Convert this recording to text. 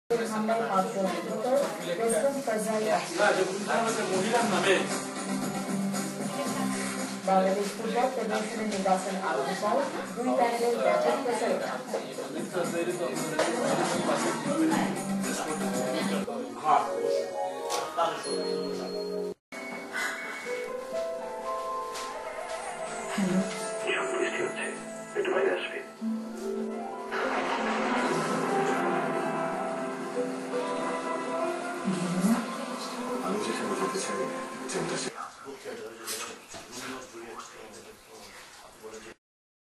হামলায় ৫ জন নিহত। President Karzai Bangladesh football ফেডারেশনের নির্বাচন আগামীকাল ২ প্যানেলের ব্যাপক প্রচারণা। আমি যেখানে যেতে চাই